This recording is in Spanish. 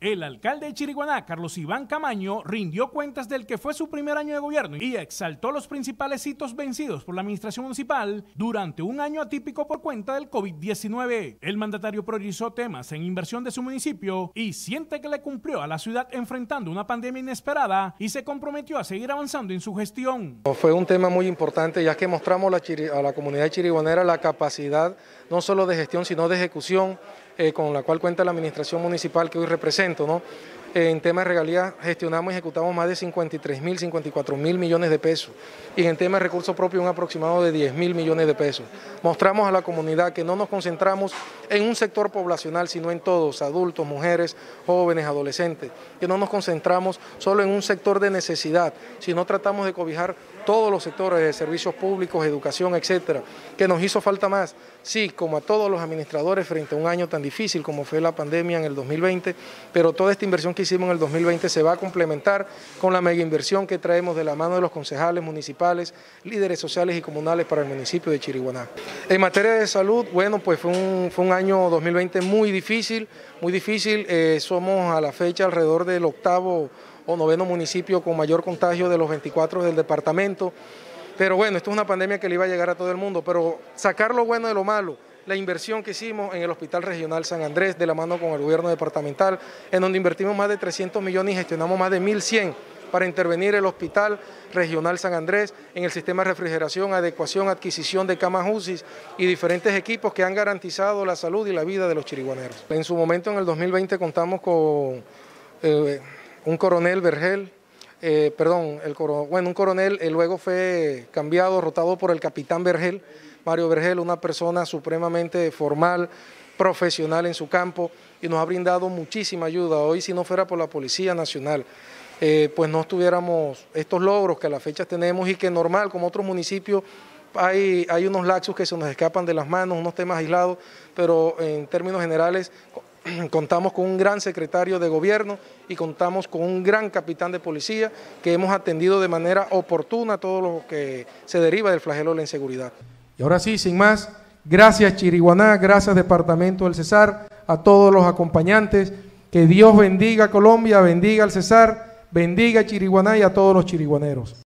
El alcalde de Chiriguaná, Carlos Iván Camaño, rindió cuentas del que fue su primer año de gobierno y exaltó los principales hitos vencidos por la administración municipal durante un año atípico por cuenta del COVID-19. El mandatario priorizó temas en inversión de su municipio y siente que le cumplió a la ciudad enfrentando una pandemia inesperada y se comprometió a seguir avanzando en su gestión. Fue un tema muy importante, ya que mostramos a la comunidad chiriguanera la capacidad no solo de gestión sino de ejecución con la cual cuenta la administración municipal que hoy represento, ¿no? En temas de regalías gestionamos y ejecutamos más de 53.000, 54.000 millones de pesos y en temas de recursos propios un aproximado de 10.000 millones de pesos. Mostramos a la comunidad que no nos concentramos en un sector poblacional, sino en todos, adultos, mujeres, jóvenes, adolescentes, que no nos concentramos solo en un sector de necesidad, sino tratamos de cobijar todos los sectores de servicios públicos, educación, etcétera, que nos hizo falta más. Sí, como a todos los administradores frente a un año tan difícil como fue la pandemia en el 2020, pero toda esta inversión que hicimos en el 2020 se va a complementar con la mega inversión que traemos de la mano de los concejales municipales, líderes sociales y comunales para el municipio de Chiriguaná. En materia de salud, bueno, pues fue un año 2020 muy difícil, somos a la fecha alrededor del 8º o 9º municipio con mayor contagio de los 24 del departamento. Pero bueno, esto es una pandemia que le iba a llegar a todo el mundo, pero sacar lo bueno de lo malo, la inversión que hicimos en el Hospital Regional San Andrés de la mano con el gobierno departamental, en donde invertimos más de 300 millones y gestionamos más de 1.100 para intervenir el Hospital Regional San Andrés en el sistema de refrigeración, adecuación, adquisición de camas UCI y diferentes equipos que han garantizado la salud y la vida de los chiriguaneros. En su momento, en el 2020, contamos con un coronel Vergel, un coronel luego fue cambiado, rotado por el capitán Vergel, Mario Vergel, una persona supremamente formal, profesional en su campo y nos ha brindado muchísima ayuda. Hoy, si no fuera por la Policía Nacional, pues no tuviéramos estos logros que a la fecha tenemos y que normal, como otros municipios, hay unos lapsus que se nos escapan de las manos, unos temas aislados, pero en términos generales contamos con un gran secretario de gobierno y contamos con un gran capitán de policía que hemos atendido de manera oportuna todo lo que se deriva del flagelo de la inseguridad. Y ahora sí, sin más, gracias Chiriguaná, gracias Departamento del Cesar, a todos los acompañantes, que Dios bendiga a Colombia, bendiga al Cesar, bendiga a Chiriguaná y a todos los chiriguaneros.